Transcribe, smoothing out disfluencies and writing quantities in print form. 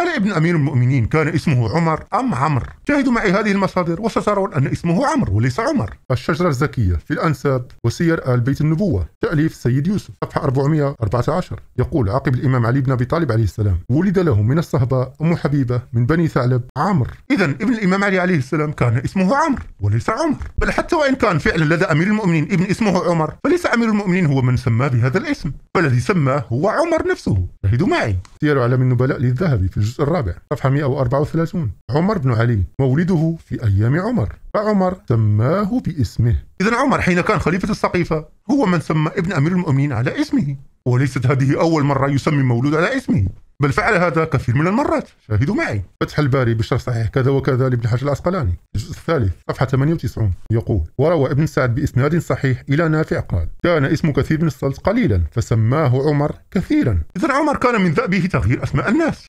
هل ابن أمير المؤمنين كان اسمه عمر أم عمرو؟ شاهدوا معي هذه المصادر وسترون أن اسمه عمرو وليس عمر. الشجرة الزكية في الأنساب وسير آل بيت النبوة، تأليف سيد يوسف، صفحة 414، يقول عقب الإمام علي بن أبي طالب عليه السلام: ولد له من الصهباء أم حبيبة من بني ثعلب عمرو. إذن ابن الإمام علي عليه السلام كان اسمه عمرو وليس عمر. بل حتى وإن كان فعلا لدى أمير المؤمنين ابن اسمه عمر، فليس أمير المؤمنين هو من سماه بهذا الاسم، بل الذي سماه هو عمر نفسه. شاهدوا معي سير أعلام النبلاء للذهبي في الجزء الرابع صفحة 134. عمر بن علي مولده في أيام عمر، فعمر سماه باسمه. إذن عمر حين كان خليفة السقيفة هو من سمى ابن أمير المؤمنين على اسمه، وليست هذه أول مرة يسمي مولود على اسمه، بل فعل هذا كثير من المرات. شاهدوا معي فتح الباري بشرح صحيح كذا وكذا لابن حجر العسقلاني الجزء الثالث صفحة 98، يقول: وروى ابن سعد بإسناد صحيح إلى نافع قال: كان اسم كثير بن الصلت قليلا فسماه عمر كثيرا. إذن عمر كان من ذأبه تغيير أسماء الناس،